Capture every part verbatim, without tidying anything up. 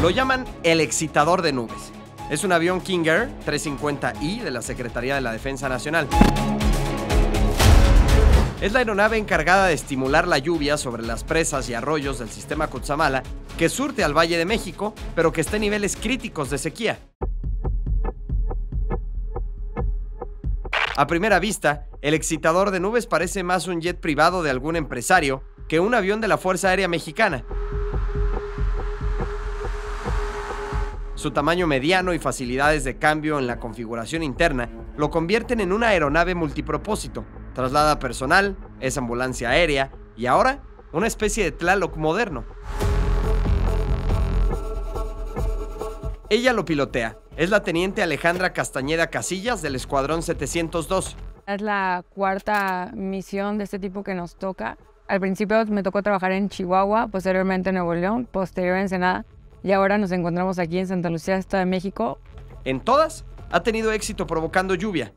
Lo llaman el excitador de nubes. Es un avión King Air trescientos cincuenta I de la Secretaría de la Defensa Nacional. Es la aeronave encargada de estimular la lluvia sobre las presas y arroyos del sistema Cutzamala, que surte al Valle de México, pero que está en niveles críticos de sequía. A primera vista, el excitador de nubes parece más un jet privado de algún empresario que un avión de la Fuerza Aérea Mexicana. Su tamaño mediano y facilidades de cambio en la configuración interna lo convierten en una aeronave multipropósito. Traslada personal, es ambulancia aérea y ahora una especie de Tlaloc moderno. Ella lo pilotea. Es la teniente Alejandra Castañeda Casillas del Escuadrón setecientos dos. Es la cuarta misión de este tipo que nos toca. Al principio me tocó trabajar en Chihuahua, posteriormente en Nuevo León, posterior en Ensenada y ahora nos encontramos aquí en Santa Lucía, Estado de México. En todas ha tenido éxito provocando lluvia.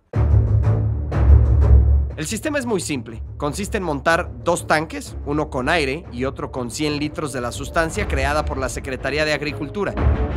El sistema es muy simple. Consiste en montar dos tanques, uno con aire y otro con cien litros de la sustancia creada por la Secretaría de Agricultura.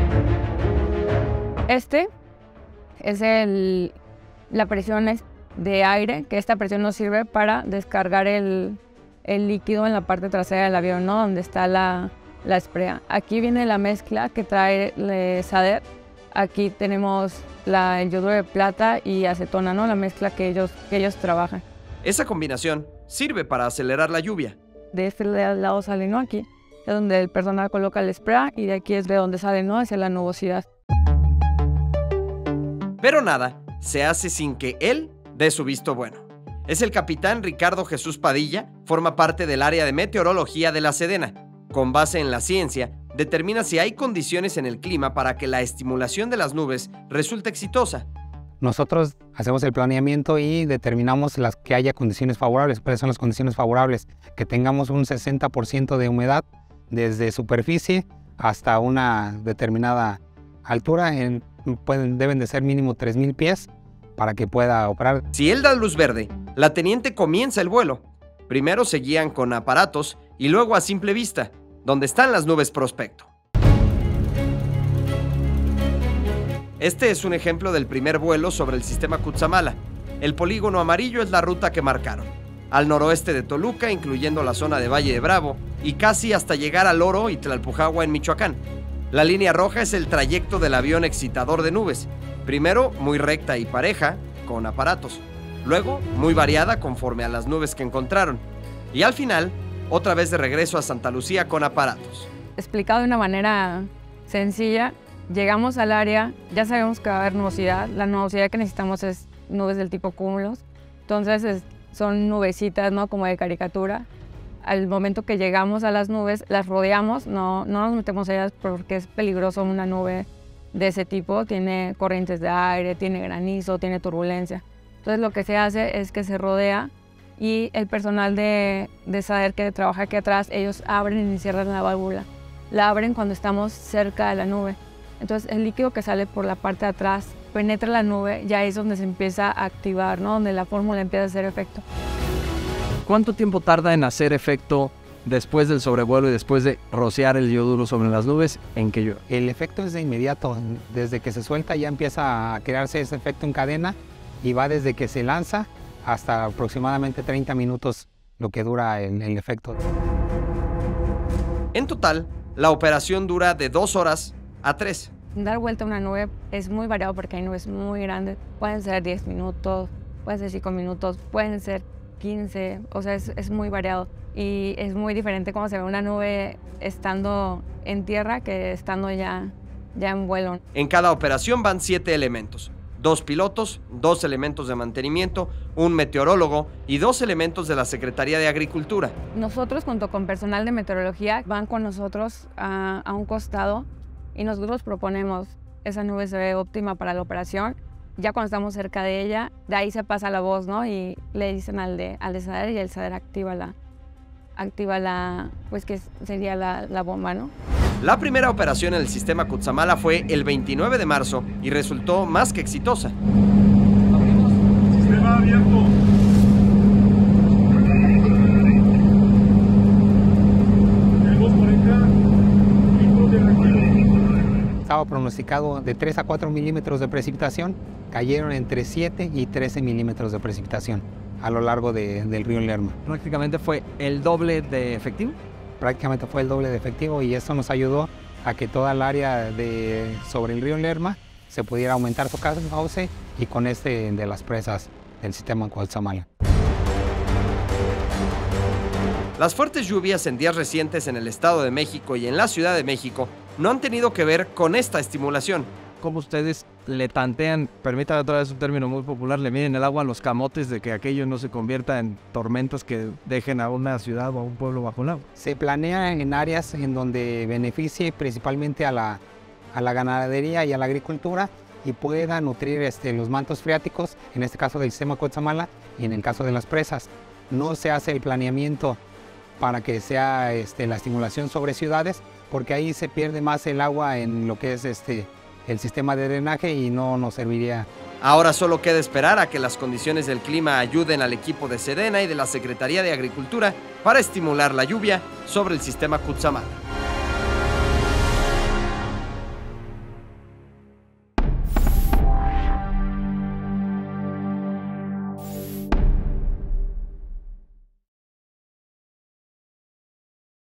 Este es el, la presión de aire, que esta presión nos sirve para descargar el, el líquido en la parte trasera del avión, ¿no? Donde está la, la esprea. Aquí viene la mezcla que trae el Sader. Aquí tenemos la, el yoduro de plata y acetona, ¿no? La mezcla que ellos, que ellos trabajan. Esa combinación sirve para acelerar la lluvia. De este lado sale, ¿no? Aquí es donde el personal coloca el spray y de aquí es de donde sale, ¿no? Hacia la nubosidad. Pero nada se hace sin que él dé su visto bueno. Es el capitán Ricardo Jesús Padilla, forma parte del área de meteorología de la Sedena. Con base en la ciencia, determina si hay condiciones en el clima para que la estimulación de las nubes resulte exitosa. Nosotros hacemos el planeamiento y determinamos las que haya condiciones favorables. ¿Cuáles son las condiciones favorables? Que tengamos un sesenta por ciento de humedad desde superficie hasta una determinada altura. En, pueden, deben de ser mínimo tres mil pies para que pueda operar. Si él da luz verde, la teniente comienza el vuelo. Primero se guían con aparatos y luego a simple vista, donde están las nubes prospecto. Este es un ejemplo del primer vuelo sobre el sistema Cutzamala. El polígono amarillo es la ruta que marcaron. Al noroeste de Toluca, incluyendo la zona de Valle de Bravo, y casi hasta llegar al Oro y Tlalpujahua en Michoacán. La línea roja es el trayecto del avión excitador de nubes. Primero, muy recta y pareja, con aparatos. Luego, muy variada conforme a las nubes que encontraron. Y al final, otra vez de regreso a Santa Lucía con aparatos. Explicado de una manera sencilla, llegamos al área, ya sabemos que va a haber nubosidad. La nubosidad que necesitamos es nubes del tipo cúmulos. Entonces es, son nubecitas, ¿no? Como de caricatura. Al momento que llegamos a las nubes, las rodeamos, no, no nos metemos a ellas porque es peligroso una nube de ese tipo. Tiene corrientes de aire, tiene granizo, tiene turbulencia. Entonces lo que se hace es que se rodea y el personal de, de Sader que trabaja aquí atrás, ellos abren y cierran la válvula. La abren cuando estamos cerca de la nube. Entonces el líquido que sale por la parte de atrás penetra la nube, ya es donde se empieza a activar, ¿no? Donde la fórmula empieza a hacer efecto. ¿Cuánto tiempo tarda en hacer efecto después del sobrevuelo y después de rociar el yoduro sobre las nubes en que llueve? El efecto es de inmediato. Desde que se suelta ya empieza a crearse ese efecto en cadena y va desde que se lanza hasta aproximadamente treinta minutos lo que dura el, el efecto. En total, la operación dura de dos horas a tres. Dar vuelta a una nube es muy variado porque hay nubes muy grandes. Pueden ser diez minutos, pueden ser cinco minutos, pueden ser quince, o sea, es, es muy variado. Y es muy diferente cómo se ve una nube estando en tierra que estando ya, ya en vuelo. En cada operación van siete elementos. Dos pilotos, dos elementos de mantenimiento, un meteorólogo y dos elementos de la Secretaría de Agricultura. Nosotros, junto con personal de meteorología, van con nosotros a, a un costado y nosotros proponemos esa nube se ve óptima para la operación. Ya cuando estamos cerca de ella, de ahí se pasa la voz, ¿no? Y le dicen al de, al de Sader y el Sader activa la, activa la, pues que sería la, la bomba, ¿no? La primera operación en el sistema Cutzamala fue el veintinueve de marzo y resultó más que exitosa. Sistema abierto. El dos cuarenta, cinco de reactivo. pronosticado de tres a cuatro milímetros de precipitación, cayeron entre siete y trece milímetros de precipitación a lo largo de, del río Lerma. Prácticamente fue el doble de efectivo. Prácticamente fue el doble de efectivo y esto nos ayudó a que toda el área de, sobre el río Lerma se pudiera aumentar su cauce y con este de las presas del sistema Cutzamala. Las fuertes lluvias en días recientes en el Estado de México y en la Ciudad de México no han tenido que ver con esta estimulación. ¿Cómo ustedes le tantean, permítame otra vez un término muy popular, le miden el agua a los camotes de que aquello no se convierta en tormentas que dejen a una ciudad o a un pueblo bajo el agua? Se planea en áreas en donde beneficie principalmente a la, a la ganadería y a la agricultura y pueda nutrir este, los mantos freáticos, en este caso del sistema Cutzamala y en el caso de las presas. No se hace el planeamiento para que sea este, la estimulación sobre ciudades, porque ahí se pierde más el agua en lo que es este, el sistema de drenaje y no nos serviría. Ahora solo queda esperar a que las condiciones del clima ayuden al equipo de Sedena y de la Secretaría de Agricultura para estimular la lluvia sobre el sistema Cutzamala.